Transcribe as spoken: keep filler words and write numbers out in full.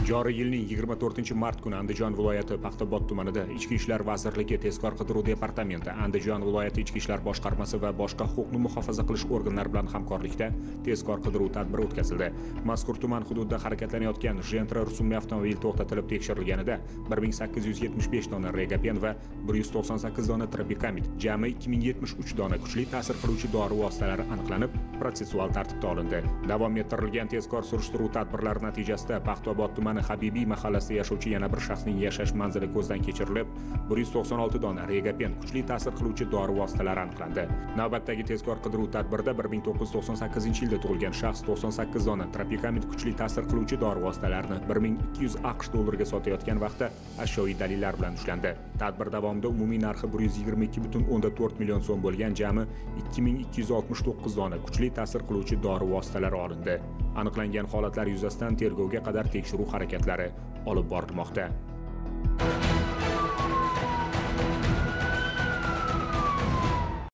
Joriy yilning yigirma to'rtinchi mart kuni Andijon viloyati Paxtabod tumanida Ichki ishlar vazirligi Tezkor qidiruv departamenti, Andijon viloyati Ichki ishlar boshqarmasi va boshqa huquqni muhofaza qilish organlari bilan hamkorlikda tezkor qidiruv tadbiri o'tkazildi. Mazkur tuman hududida harakatlanayotgan Gentra rusumli avtomobil to'xtatilib tekshirilganida bir ming sakkiz yuz yetmish besh dona Regapen va bir yuz to'qson sakkiz dona Tropikamid, jami ikki ming yetmish uch dona kuchli ta'sir qiluvchi dori vositalari aniqlanib, protsessual tartibda olindi. Davom ettirilgan tezkor surishtiruv tadbirlari natijasida Paxtabod tumani Habibiy mahallasida yashovchi yana bir shaxsning yashash manzili ko'zdan kechirilib, bir yuz to'qson olti dona Regapen kuchli ta'sir qiluvchi dori vositalari aniqlandi. Navbatdagi tezkor qidiruv tadbirida bir ming to'qqiz yuz to'qson sakkizinchi yilda tug'ilgan shaxs to'qson sakkiz dona Tropikamid kuchli ta'sir qiluvchi dori vositalarini bir ming ikki yuz aqsh dollariga sotayotgan vaqtda ashyoviy dalillar bilan ushlandi. Tadbir davomida umumiy narxi bir yuz yigirma ikki butun o'ndan to'rt million so'm bo'lgan jami ikki ming ikki yuz oltmish to'qqiz dona kuchli ta'sir qiluvchi dori vositalari olindi. Aniqlangan holatlar yuzasidan tergovga qadar tekshiruv harakatlari olib borilmoqda.